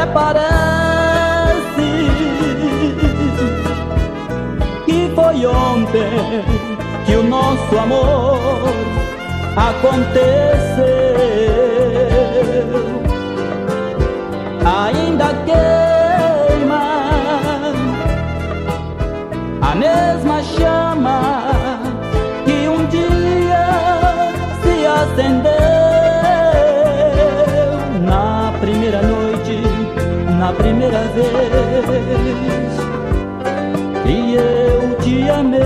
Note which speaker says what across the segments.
Speaker 1: parece que foi ontem que o nosso amor aconteceu. Ainda queima a mesma chama que um dia se acendeu na primeira noite, na primeira vez que eu te amei.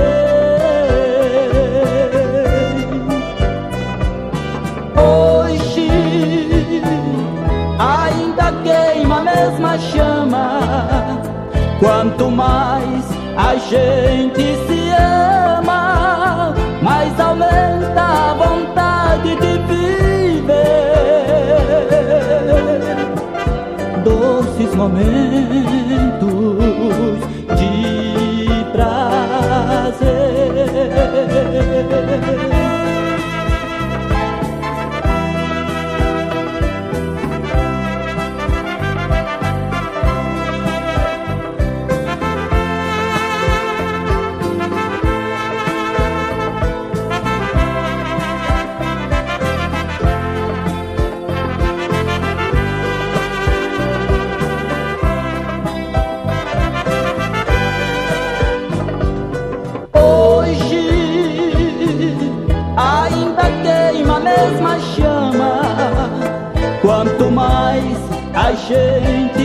Speaker 1: Hoje ainda queima a mesma chama. Quanto mais a gente se ama, mais aumenta a vontade de viver. Doces momentos de prazer. Mesma chama. Quanto mais a gente